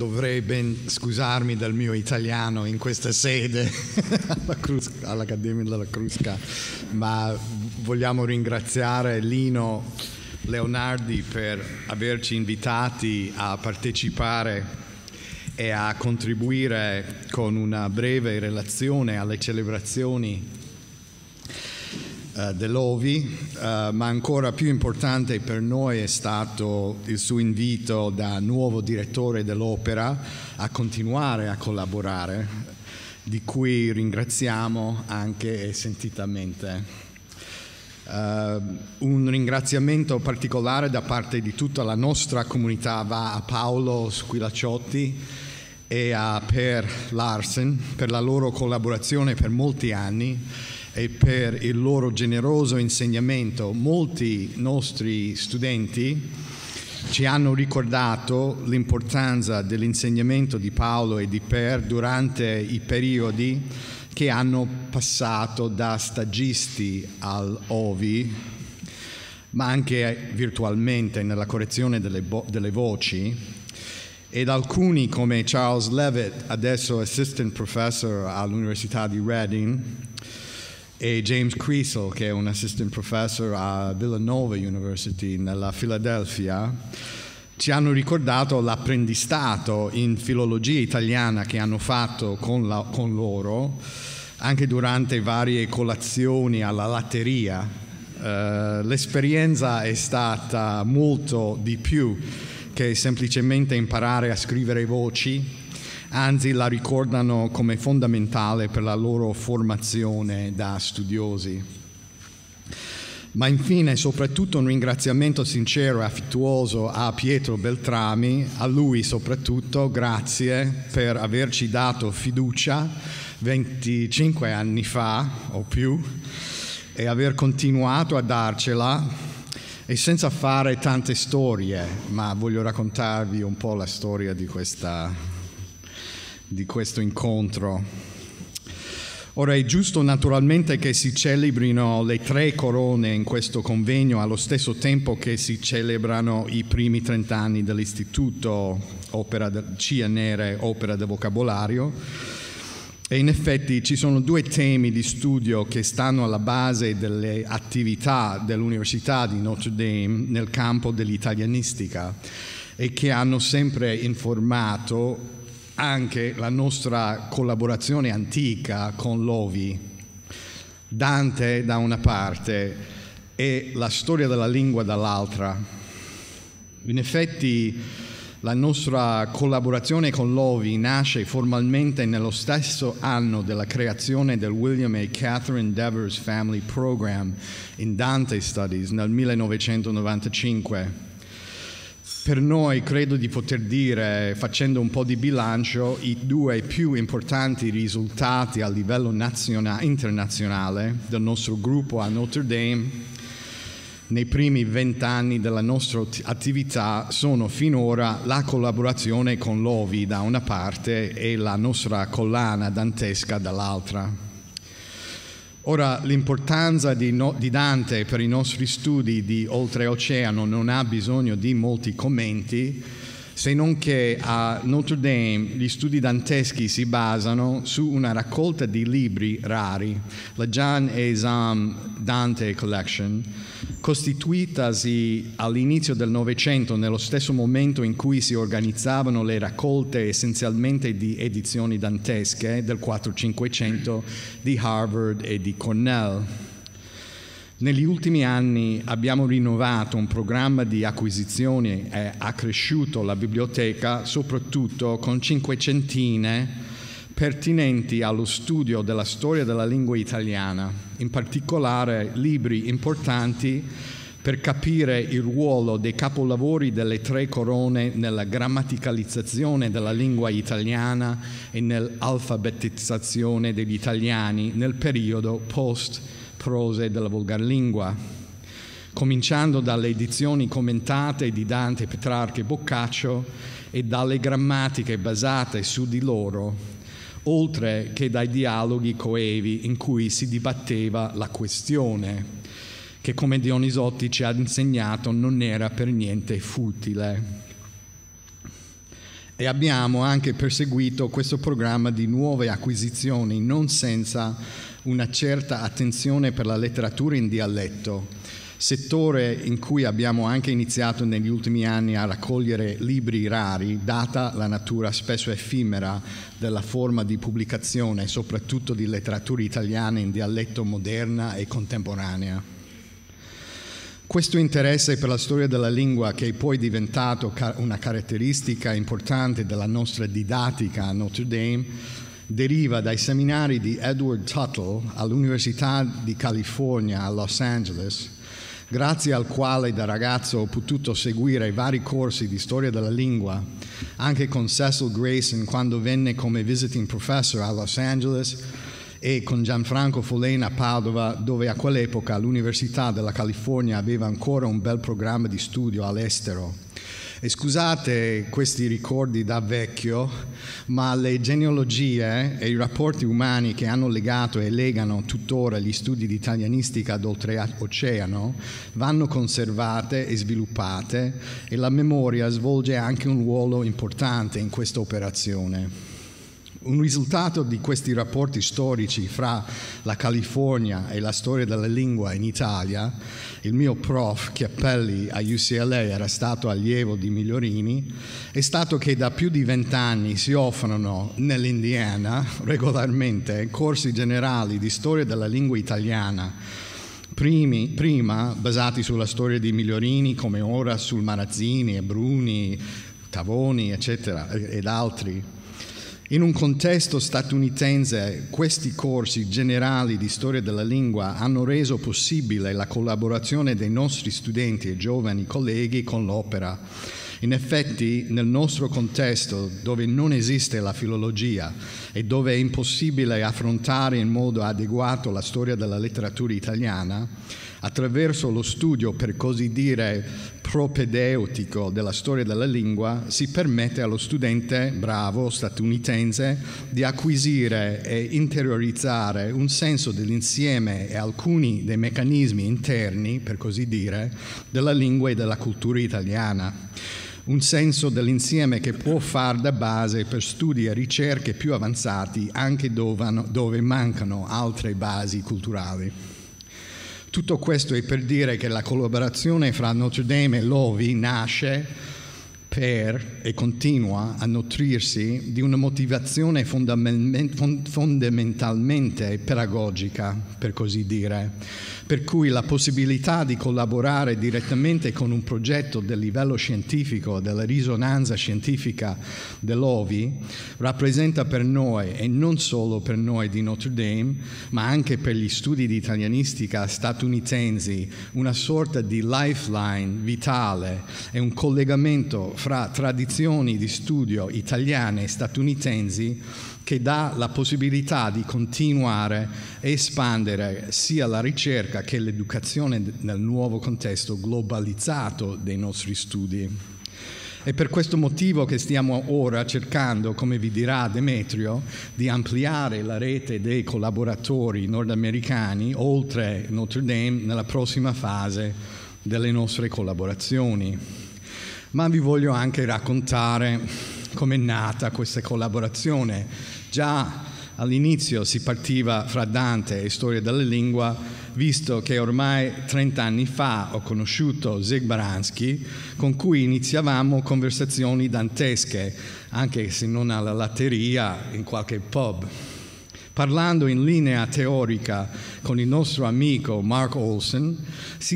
dovrei ben scusarmi del mio italiano in questa sede all'Accademia della Crusca, ma vogliamo ringraziare Lino Leonardi per averci invitati a partecipare e a contribuire con una breve relazione alle celebrazioni dell'Ovi, ma ancora più importante per noi è stato il suo invito da nuovo direttore dell'opera a continuare a collaborare, di cui ringraziamo anche sentitamente. Un ringraziamento particolare da parte di tutta la nostra comunità va a Paolo Squillacciotti e a Per Larsen per la loro collaborazione per molti anni e per il loro generoso insegnamento. Molti nostri studenti ci hanno ricordato l'importanza dell'insegnamento di Paolo e di Per durante i periodi che hanno passato da stagisti all'Ovi, ma anche virtualmente nella correzione delle voci. Ed alcuni come Charles Levitt, adesso assistant professor all'Università di Reading, e James Creasel, che è un assistant professor a Villanova University nella Philadelphia, ci hanno ricordato l'apprendistato in filologia italiana che hanno fatto con loro, anche durante varie colazioni alla latteria. L'esperienza è stata molto di più che semplicemente imparare a scrivere voci, anzi la ricordano come fondamentale per la loro formazione da studiosi. Ma infine soprattutto un ringraziamento sincero e affettuoso a Pietro Beltrami, a lui soprattutto grazie per averci dato fiducia 25 anni fa o più e aver continuato a darcela, e senza fare tante storie, ma voglio raccontarvi un po' la storia di questo incontro. Ora è giusto naturalmente che si celebrino le 3 corone in questo convegno allo stesso tempo che si celebrano i primi 30 anni dell'Istituto CNR Opera del Vocabolario, e in effetti ci sono 2 temi di studio che stanno alla base delle attività dell'Università di Notre Dame nel campo dell'italianistica e che hanno sempre informato anche la nostra collaborazione antica con l'Ovi. Dante da una parte e la storia della lingua dall'altra. In effetti la nostra collaborazione con l'Ovi nasce formalmente nello stesso anno della creazione del William e Catherine Devers Family Program in Dante Studies nel 1995. Per noi credo di poter dire, facendo un po' di bilancio, i 2 più importanti risultati a livello internazionale del nostro gruppo a Notre Dame nei primi 20 anni della nostra attività sono finora la collaborazione con l'Ovi da una parte e la nostra collana dantesca dall'altra. Ora, l'importanza di Dante per i nostri studi di oltreoceano non ha bisogno di molti commenti, se non che a Notre Dame gli studi danteschi si basano su una raccolta di libri rari, la Jan Ezam Dante Collection, costituitasi all'inizio del Novecento, nello stesso momento in cui si organizzavano le raccolte essenzialmente di edizioni dantesche del 400-500 di Harvard e di Cornell. Negli ultimi anni abbiamo rinnovato un programma di acquisizioni e accresciuto la biblioteca, soprattutto con 500 pertinenti allo studio della storia della lingua italiana, in particolare libri importanti per capire il ruolo dei capolavori delle 3 corone nella grammaticalizzazione della lingua italiana e nell'alfabetizzazione degli italiani nel periodo post-prose della volgarlingua, cominciando dalle edizioni commentate di Dante, Petrarca e Boccaccio e dalle grammatiche basate su di loro, oltre che dai dialoghi coevi in cui si dibatteva la questione, che come Dionisotti ci ha insegnato non era per niente futile. E abbiamo anche perseguito questo programma di nuove acquisizioni, non senza una certa attenzione per la letteratura in dialetto, settore in cui abbiamo anche iniziato negli ultimi anni a raccogliere libri rari, data la natura spesso effimera della forma di pubblicazione, soprattutto di letteratura italiana in dialetto moderna e contemporanea. Questo interesse per la storia della lingua, che è poi diventato una caratteristica importante della nostra didattica a Notre Dame, deriva dai seminari di Edward Tuttle all'Università di California a Los Angeles, grazie al quale da ragazzo ho potuto seguire vari corsi di storia della lingua, anche con Cecil Grayson quando venne come visiting professor a Los Angeles, e con Gianfranco Folena a Padova, dove a quell'epoca l'Università della California aveva ancora un bel programma di studio all'estero. E scusate questi ricordi da vecchio, ma le genealogie e i rapporti umani che hanno legato e legano tuttora gli studi di italianistica ad oltreoceano vanno conservate e sviluppate, e la memoria svolge anche un ruolo importante in questa operazione. Un risultato di questi rapporti storici fra la California e la storia della lingua in Italia, il mio prof Chiappelli a UCLA era stato allievo di Migliorini, è stato che da più di 20 anni si offrono nell'Indiana regolarmente corsi generali di storia della lingua italiana, prima basati sulla storia di Migliorini, come ora sul Marazzini e Bruni, Tavoni, eccetera, ed altri. In un contesto statunitense, questi corsi generali di storia della lingua hanno reso possibile la collaborazione dei nostri studenti e giovani colleghi con l'opera. In effetti, nel nostro contesto, dove non esiste la filologia e dove è impossibile affrontare in modo adeguato la storia della letteratura italiana, attraverso lo studio, per così dire, propedeutico della storia della lingua, si permette allo studente bravo statunitense di acquisire e interiorizzare un senso dell'insieme e alcuni dei meccanismi interni, per così dire, della lingua e della cultura italiana. Un senso dell'insieme che può far da base per studi e ricerche più avanzati anche dove mancano altre basi culturali. Tutto questo è per dire che la collaborazione fra Notre Dame e l'OVI nasce per e continua a nutrirsi di una motivazione fondamentalmente pedagogica, per così dire, per cui la possibilità di collaborare direttamente con un progetto del livello scientifico, della risonanza scientifica dell'OVI, rappresenta per noi, e non solo per noi di Notre Dame, ma anche per gli studi di italianistica statunitensi, una sorta di lifeline vitale e un collegamento fra tradizioni di studio italiane e statunitensi che dà la possibilità di continuare a espandere sia la ricerca che l'educazione nel nuovo contesto globalizzato dei nostri studi. È per questo motivo che stiamo ora cercando, come vi dirà Demetrio, di ampliare la rete dei collaboratori nordamericani oltre Notre Dame nella prossima fase delle nostre collaborazioni. Ma vi voglio anche raccontare come è nata questa collaborazione. Già all'inizio si partiva fra Dante e storia della lingua, visto che ormai 30 anni fa ho conosciuto Zig Baranski, con cui iniziavamo conversazioni dantesche, anche se non alla latteria, in qualche pub. Parlando in linea teorica con il nostro amico Mark Olsen, si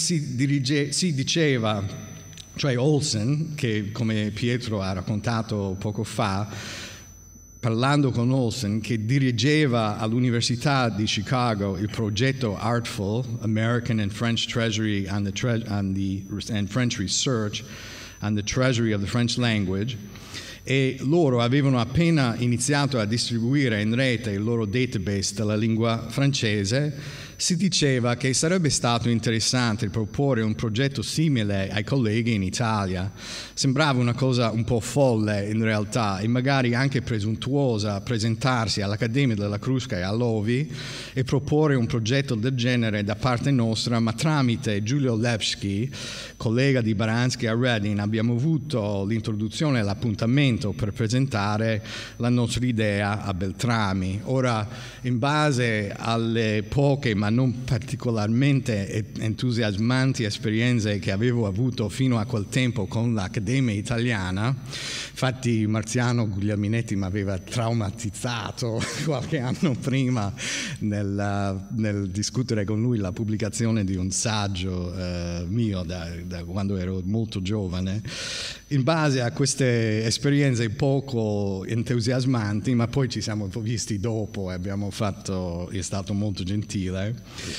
diceva, cioè Olsen, che come Pietro ha raccontato poco fa, parlando con Olsen, che dirigeva all'Università di Chicago il progetto Artful, American and French Treasury and French Research on the Treasury of the French Language, e loro avevano appena iniziato a distribuire in rete il loro database della lingua francese, Si diceva che sarebbe stato interessante proporre un progetto simile ai colleghi in Italia. Sembrava una cosa un po' folle in realtà e magari anche presuntuosa presentarsi all'Accademia della Crusca e all'Ovi e proporre un progetto del genere da parte nostra, ma tramite Giulio Lepsky, collega di Baranski a Reading, abbiamo avuto l'introduzione e l'appuntamento per presentare la nostra idea a Beltrami. Ora, in base alle poche ma non particolarmente entusiasmanti esperienze che avevo avuto fino a quel tempo con l'Accademia Italiana, infatti Marziano Guglielminetti mi aveva traumatizzato qualche anno prima nel discutere con lui la pubblicazione di un saggio mio da quando ero molto giovane. In base a queste esperienze poco entusiasmanti, ma poi ci siamo visti dopo e è stato molto gentile,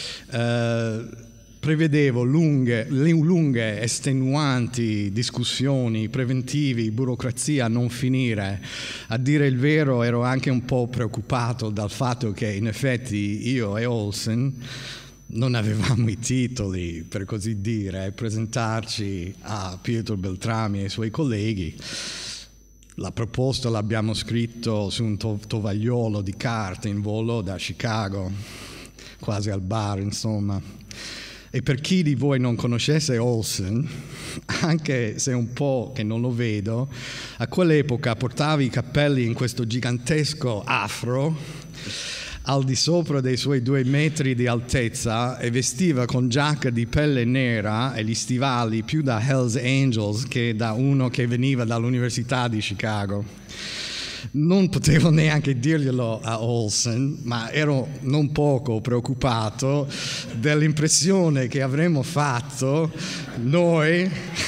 prevedevo lunghe, estenuanti discussioni, preventivi, burocrazia a non finire. A dire il vero ero anche un po' preoccupato dal fatto che in effetti io e Olsen non avevamo i titoli, per così dire, presentarci a Pietro Beltrami e ai suoi colleghi. La proposta l'abbiamo scritto su un tovagliolo di carta in volo da Chicago, quasi al bar, insomma. E per chi di voi non conoscesse Olsen, anche se un po' che non lo vedo, a quell'epoca portava i capelli in questo gigantesco afro al di sopra dei suoi 2 metri di altezza e vestiva con giacca di pelle nera e gli stivali più da Hells Angels che da uno che veniva dall'Università di Chicago. Non potevo neanche dirglielo a Olsen, ma ero non poco preoccupato dell'impressione che avremmo fatto noi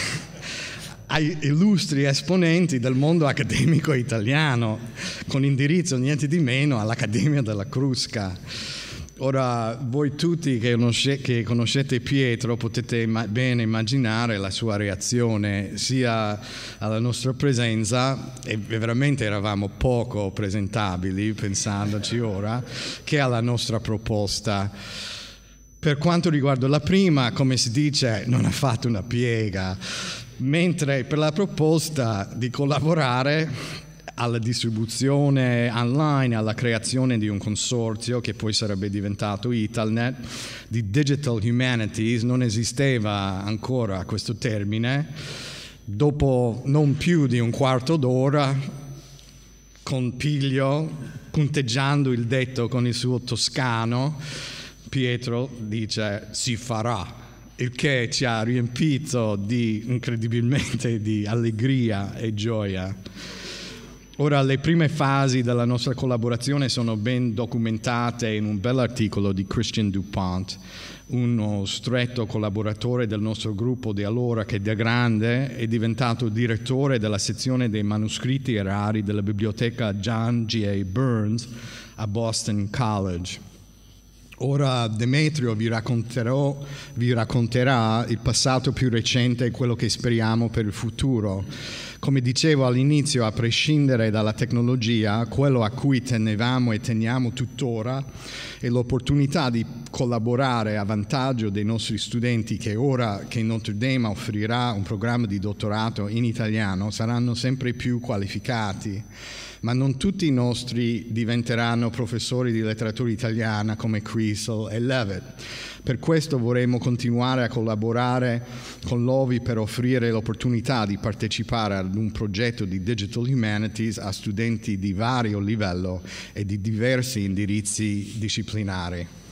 ai illustri esponenti del mondo accademico italiano, con indirizzo niente di meno all'Accademia della Crusca. Ora, voi tutti che conoscete Pietro potete bene immaginare la sua reazione sia alla nostra presenza, e veramente eravamo poco presentabili, pensandoci ora, che alla nostra proposta. Per quanto riguarda la prima, come si dice, non ha fatto una piega, mentre per la proposta di collaborare alla distribuzione online, alla creazione di un consorzio che poi sarebbe diventato Italnet, di Digital Humanities, non esisteva ancora questo termine. Dopo non più di un quarto d'ora, con piglio, punteggiando il detto con il suo toscano, Pietro dice si farà. Il che ci ha riempito incredibilmente di allegria e gioia. Ora, le prime fasi della nostra collaborazione sono ben documentate in un bell'articolo di Christian Dupont, uno stretto collaboratore del nostro gruppo di allora che da grande è diventato direttore della sezione dei manoscritti rari della biblioteca John G.A. Burns a Boston College. Ora Demetrio vi racconterà il passato più recente e quello che speriamo per il futuro. Come dicevo all'inizio, a prescindere dalla tecnologia, quello a cui tenevamo e teniamo tuttora è l'opportunità di collaborare a vantaggio dei nostri studenti che ora che Notre Dame offrirà un programma di dottorato in italiano saranno sempre più qualificati. Ma non tutti i nostri diventeranno professori di letteratura italiana come Crisel e Levitt. Per questo vorremmo continuare a collaborare con l'Ovi per offrire l'opportunità di partecipare ad un progetto di Digital Humanities a studenti di vario livello e di diversi indirizzi disciplinari.